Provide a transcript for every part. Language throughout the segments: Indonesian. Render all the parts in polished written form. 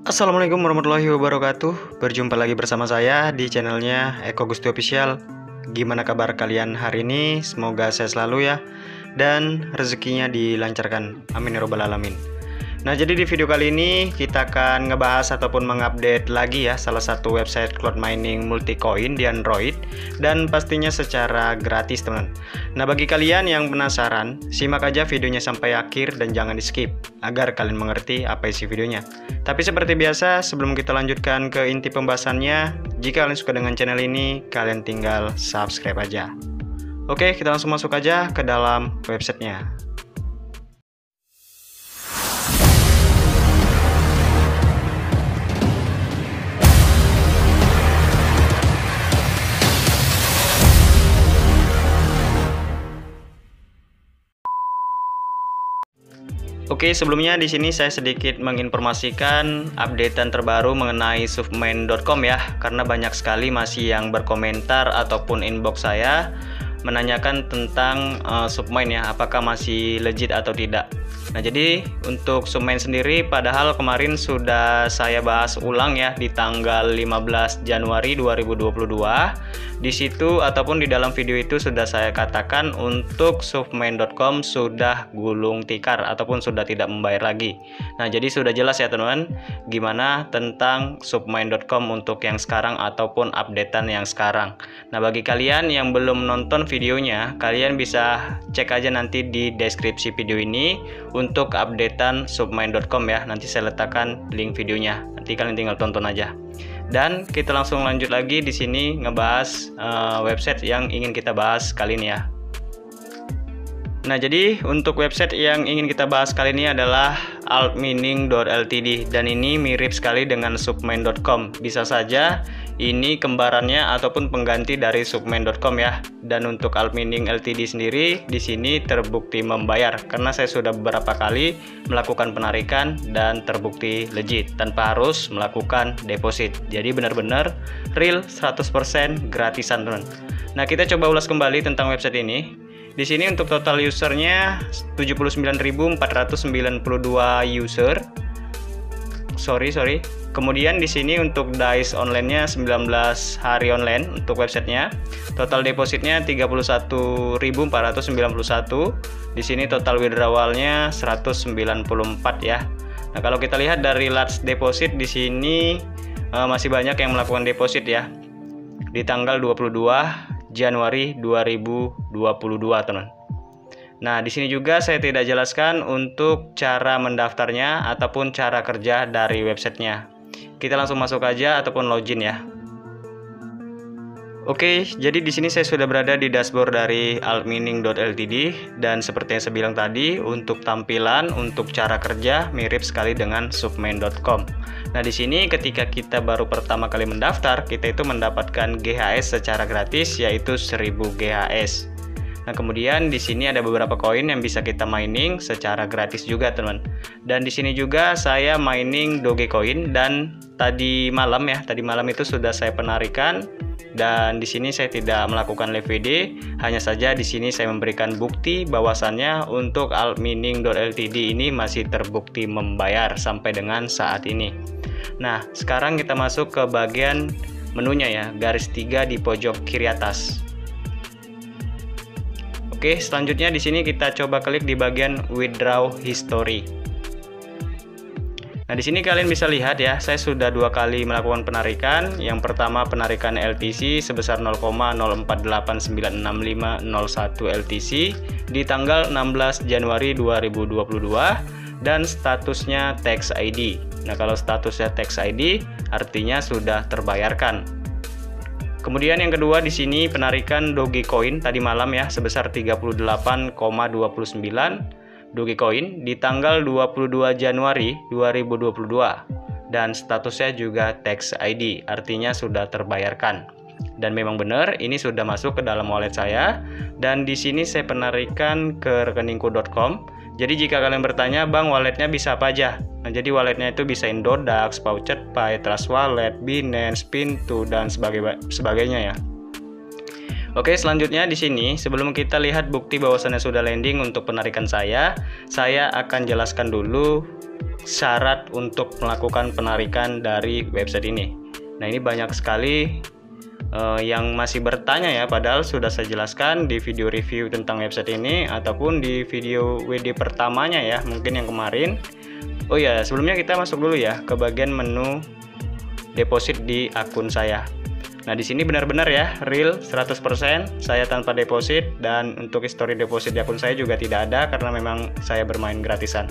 Assalamualaikum warahmatullahi wabarakatuh. Berjumpa lagi bersama saya di channelnya Eko Gusti Official. Gimana kabar kalian hari ini? Semoga sehat selalu ya, dan rezekinya dilancarkan. Amin ya robbal alamin. Nah, jadi di video kali ini kita akan ngebahas ataupun mengupdate lagi ya salah satu website cloud mining multi coin di Android, dan pastinya secara gratis, teman. Nah, bagi kalian yang penasaran, simak aja videonya sampai akhir dan jangan di skip agar kalian mengerti apa isi videonya. Tapi seperti biasa, sebelum kita lanjutkan ke inti pembahasannya, jika kalian suka dengan channel ini, kalian tinggal subscribe aja. Oke, kita langsung masuk aja ke dalam websitenya. Oke, sebelumnya di sini saya sedikit menginformasikan updatean terbaru mengenai submain.com ya, karena banyak sekali masih yang berkomentar ataupun inbox saya menanyakan tentang submain ya, apakah masih legit atau tidak. Nah, jadi untuk submain sendiri padahal kemarin sudah saya bahas ulang ya di tanggal 15 Januari 2022. Di situ ataupun di dalam video itu sudah saya katakan untuk submain.com sudah gulung tikar ataupun sudah tidak membayar lagi. Nah, jadi sudah jelas ya teman-teman gimana tentang submain.com untuk yang sekarang ataupun updatean yang sekarang. Nah, bagi kalian yang belum nonton videonya, kalian bisa cek aja nanti di deskripsi video ini untuk updatean submain.com ya. Nanti saya letakkan link videonya. Nanti kalian tinggal tonton aja. Dan kita langsung lanjut lagi di sini ngebahas website yang ingin kita bahas kali ini ya. Nah, jadi untuk website yang ingin kita bahas kali ini adalah altmining.ltd, dan ini mirip sekali dengan submain.com. Bisa saja ini kembarannya ataupun pengganti dari submain.com ya. Dan untuk altmining ltd sendiri di sini terbukti membayar karena saya sudah beberapa kali melakukan penarikan dan terbukti legit tanpa harus melakukan deposit. Jadi benar-benar real 100% gratisan, teman. Nah, kita coba ulas kembali tentang website ini. Di sini untuk total usernya 79.492 user. Sorry. Kemudian di sini untuk days online-nya 19 hari online untuk websitenya. Total depositnya 31.491. Di sini total withdrawalnya 194 ya. Nah, kalau kita lihat dari large deposit di sini masih banyak yang melakukan deposit ya. Di tanggal 22 Januari 2022, teman. Nah, di sini juga saya tidak jelaskan untuk cara mendaftarnya ataupun cara kerja dari websitenya. Kita langsung masuk aja ataupun login ya. Oke, jadi di sini saya sudah berada di dashboard dari altmining.ltd, dan seperti yang saya bilang tadi, untuk tampilan, untuk cara kerja mirip sekali dengan submain.com. Nah, di sini ketika kita baru pertama kali mendaftar, kita itu mendapatkan GHS secara gratis yaitu 1000 GHS. Nah, kemudian di sini ada beberapa koin yang bisa kita mining secara gratis juga, teman. Dan di sini juga saya mining Dogecoin, dan tadi malam itu sudah saya penarikan. Dan di sini saya tidak melakukan live VD, hanya saja di sini saya memberikan bukti bahwasannya untuk altmining.ltd ini masih terbukti membayar sampai dengan saat ini. Nah, sekarang kita masuk ke bagian menunya ya, garis 3 di pojok kiri atas. Oke, selanjutnya di sini kita coba klik di bagian withdraw history. Nah, di sini kalian bisa lihat ya, saya sudah 2 kali melakukan penarikan. Yang pertama penarikan LTC sebesar 0,04896501 LTC di tanggal 16 Januari 2022 dan statusnya tax ID. Nah, kalau statusnya tax ID artinya sudah terbayarkan. Kemudian yang kedua di sini penarikan Dogecoin tadi malam ya sebesar 38,29 Dogecoin di tanggal 22 Januari 2022 dan statusnya juga tax ID, artinya sudah terbayarkan. Dan memang benar ini sudah masuk ke dalam wallet saya, dan di sini saya penarikan ke rekeningku.com. Jadi jika kalian bertanya, "Bang, walletnya bisa apa aja?" Nah, jadi walletnya itu bisa Indodax, Pouchetpay, Trust Wallet, Binance, Pintu dan sebagainya ya. Oke, selanjutnya di sini sebelum kita lihat bukti bahwasannya sudah landing untuk penarikan saya akan jelaskan dulu syarat untuk melakukan penarikan dari website ini. Nah, ini banyak sekali yang masih bertanya ya, padahal sudah saya jelaskan di video review tentang website ini ataupun di video WD pertamanya ya, mungkin yang kemarin. Oh ya, sebelumnya kita masuk dulu ya ke bagian menu deposit di akun saya. Nah, di sini benar-benar ya real 100% saya tanpa deposit, dan untuk history deposit di akun saya juga tidak ada karena memang saya bermain gratisan.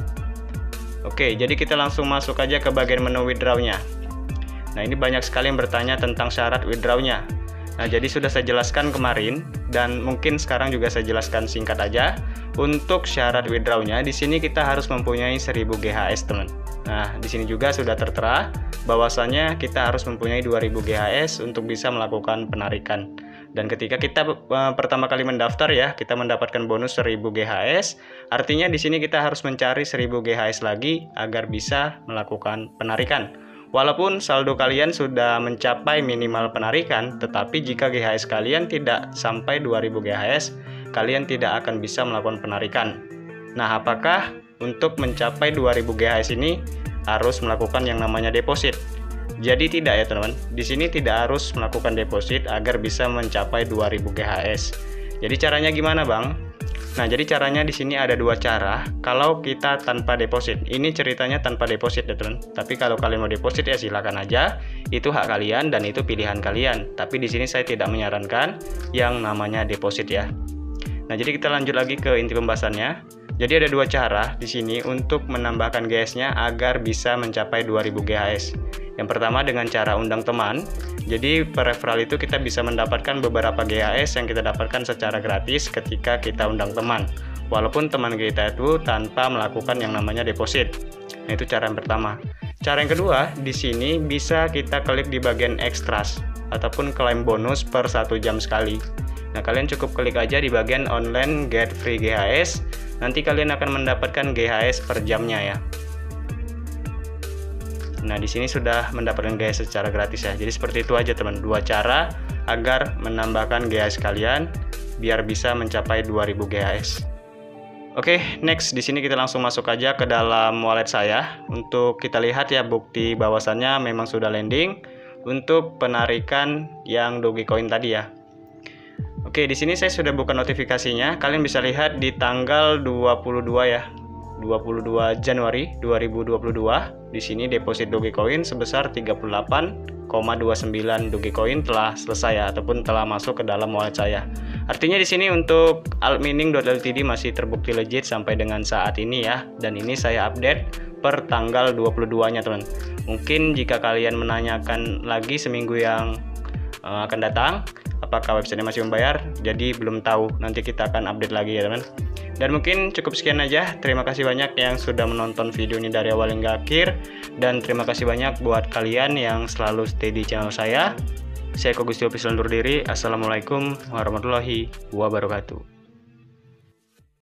Oke, jadi kita langsung masuk aja ke bagian menu withdraw-nya. Nah, ini banyak sekali yang bertanya tentang syarat withdraw-nya. Nah, jadi sudah saya jelaskan kemarin dan mungkin sekarang juga saya jelaskan singkat aja. Untuk syarat withdraw-nya di sini kita harus mempunyai 1000 GHS, teman. Nah, di sini juga sudah tertera bahwasannya kita harus mempunyai 2000 GHS untuk bisa melakukan penarikan. Dan ketika kita pertama kali mendaftar ya, kita mendapatkan bonus 1000 GHS. Artinya di sini kita harus mencari 1000 GHS lagi agar bisa melakukan penarikan. Walaupun saldo kalian sudah mencapai minimal penarikan, tetapi jika GHS kalian tidak sampai 2000 GHS, kalian tidak akan bisa melakukan penarikan. Nah, apakah untuk mencapai 2000 GHS ini harus melakukan yang namanya deposit? Jadi tidak ya teman-teman, di sini tidak harus melakukan deposit agar bisa mencapai 2000 GHS. Jadi caranya gimana bang? Nah, jadi caranya di sini ada dua cara. Kalau kita tanpa deposit, ini ceritanya tanpa deposit ya teman. Tapi kalau kalian mau deposit ya silakan aja, itu hak kalian dan itu pilihan kalian. Tapi di sini saya tidak menyarankan yang namanya deposit ya. Nah, jadi kita lanjut lagi ke inti pembahasannya. Jadi ada dua cara di sini untuk menambahkan GHS-nya agar bisa mencapai 2000 GHS. Yang pertama dengan cara undang teman. Jadi per referral itu kita bisa mendapatkan beberapa GHS yang kita dapatkan secara gratis ketika kita undang teman. Walaupun teman kita itu tanpa melakukan yang namanya deposit. Nah, itu cara yang pertama. Cara yang kedua, di sini bisa kita klik di bagian extras ataupun klaim bonus per 1 jam sekali. Nah, kalian cukup klik aja di bagian online get free GHS. Nanti kalian akan mendapatkan GHS per jamnya ya. Nah, di sini sudah mendapatkan GHS secara gratis ya. Jadi seperti itu aja teman, dua cara agar menambahkan GHS kalian biar bisa mencapai 2000 GHS. Oke, next di sini kita langsung masuk aja ke dalam wallet saya untuk kita lihat ya bukti bahwasannya memang sudah landing untuk penarikan yang Dogecoin tadi ya. Oke, di sini saya sudah buka notifikasinya. Kalian bisa lihat di tanggal 22 ya. 22 Januari 2022. Di sini deposit Dogecoin sebesar 38,29 Dogecoin telah selesai ya, ataupun telah masuk ke dalam wallet saya. Artinya di sini untuk altmining.ltd masih terbukti legit sampai dengan saat ini ya. Dan ini saya update per tanggal 22-nya, teman. Mungkin jika kalian menanyakan lagi seminggu yang akan datang, apakah websitenya masih membayar, jadi belum tahu, nanti kita akan update lagi ya teman. Dan mungkin cukup sekian aja. Terima kasih banyak yang sudah menonton video ini dari awal hingga akhir, dan terima kasih banyak buat kalian yang selalu stay di channel saya. Saya Eko Gusti Official undur diri. Assalamualaikum warahmatullahi wabarakatuh.